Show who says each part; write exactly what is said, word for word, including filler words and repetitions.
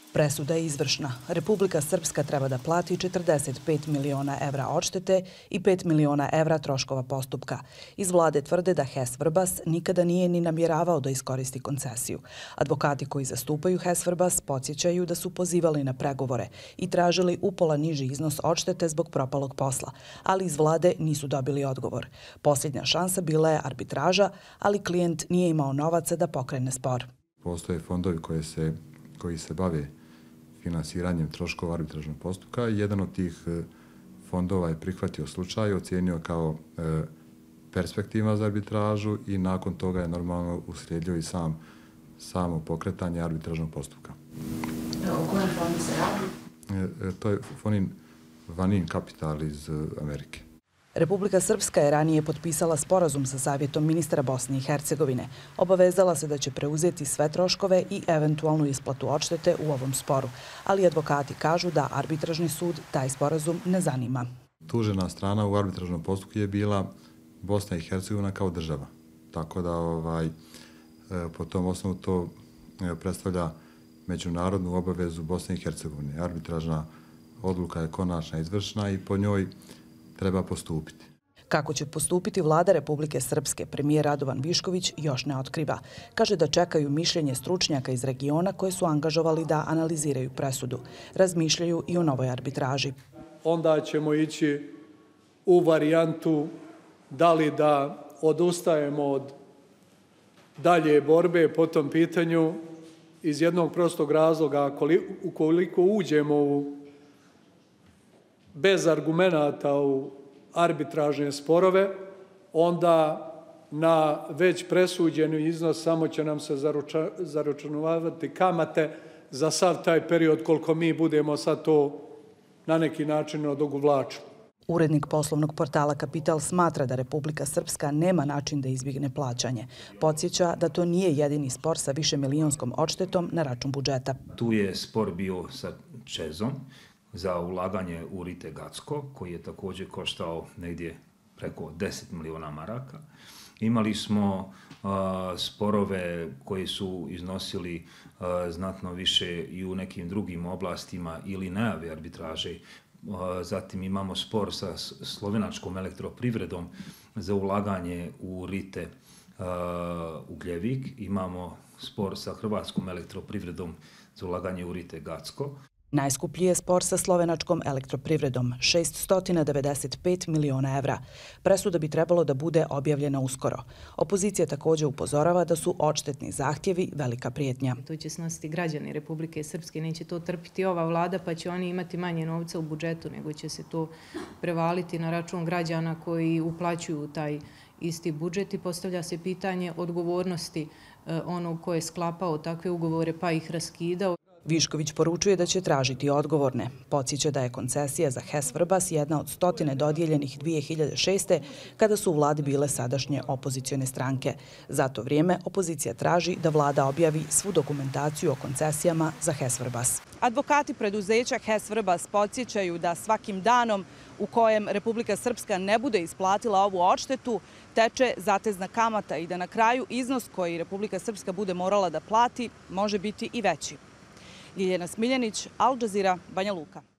Speaker 1: Presuda je izvršna. Republika Srpska treba da plati četrdeset pet miliona evra odštete i pet miliona evra troškova postupka. Iz vlade tvrde da H E S Vrbas nikada nije ni namjeravao da iskoristi koncesiju. Advokati koji zastupaju H E S Vrbas podsjećaju da su pozivali na pregovore i tražili upola niži iznos odštete zbog propalog posla, ali iz vlade nisu dobili odgovor. Posljednja šansa bila je arbitraža, ali klijent nije imao novaca da pokrene spor.
Speaker 2: Postoje fondovi koje se, koji se bave finansiranjem troškova arbitražnog postupka. Jedan od tih fondova je prihvatio slučaj, ocijenio kao perspektivan za arbitražu i nakon toga je normalno uslijedio i sam, samo pokretanje arbitražnog postupka.
Speaker 3: O kojem fondu se radi?
Speaker 2: To je Fonin Vanin Capital iz Amerike.
Speaker 1: Republika Srpska je ranije potpisala sporazum sa Savjetom ministra Bosne i Hercegovine. Obavezala se da će preuzeti sve troškove i eventualnu isplatu odštete u ovom sporu, ali advokati kažu da arbitražni sud taj sporazum ne zanima.
Speaker 2: Tužena strana u arbitražnom postupku je bila Bosna i Hercegovina kao država. Tako da ovaj, po tom osnovu to predstavlja međunarodnu obavezu Bosne i Hercegovine. Arbitražna odluka je konačna izvršna i po njoj treba postupiti.
Speaker 1: Kako će postupiti vlada Republike Srpske, premijer Radovan Višković još ne otkriva. Kaže da čekaju mišljenje stručnjaka iz regiona koje su angažovali da analiziraju presudu. Razmišljaju i o novoj arbitraži.
Speaker 4: Onda ćemo ići u varijantu da li da odustajemo od dalje borbe po tom pitanju iz jednog prostog razloga. Ukoliko uđemo u bez argumenata u arbitražne sporove, onda na već presuđeni iznos samo će nam se zaračunavati kamate za sav taj period koliko mi budemo sad to na neki način odugovlačili.
Speaker 1: Urednik poslovnog portala Kapital smatra da Republika Srpska nema način da izbjegne plaćanje. Podsjeća da to nije jedini spor sa višemilijonskom odštetom na račun budžeta.
Speaker 5: Tu je spor bio sa Čezom za ulaganje u Rite Gacko, koji je također koštao negdje preko deset miliona maraka. Imali smo uh, sporove koji su iznosili uh, znatno više i u nekim drugim oblastima ili najave arbitraže. Uh, zatim imamo spor sa slovenačkom elektroprivredom za ulaganje u Rite uh, Ugljevik. Imamo spor sa hrvatskom elektroprivredom za ulaganje u Rite Gacko.
Speaker 1: Najskuplji je spor sa slovenačkom elektroprivredom, šessto devedeset pet miliona evra. Presuda bi trebalo da bude objavljena uskoro. Opozicija također upozorava da su odštetni zahtjevi velika prijetnja.
Speaker 6: To će snositi građani Republike Srpske, neće to trpiti ova vlada, pa će oni imati manje novca u budžetu, nego će se to prevaliti na račun građana koji uplaćuju taj isti budžet i postavlja se pitanje odgovornosti onog ko je sklapao takve ugovore pa ih raskidao.
Speaker 1: Višković poručuje da će tražiti odgovorne. Podsjeća da je koncesija za H E S Vrbas jedna od stotine dodijeljenih dvije hiljade šeste. kada su u vladi bile sadašnje opozicione stranke. Za to vrijeme opozicija traži da vlada objavi svu dokumentaciju o koncesijama za H E S Vrbas. Advokati preduzeća H E S Vrbas podsjećaju da svakim danom u kojem Republika Srpska ne bude isplatila ovu odštetu, teče zatezna kamata i da na kraju iznos koji Republika Srpska bude morala da plati može biti i veći. Ljiljana Smiljanić, Al Jazeera, Banja Luka.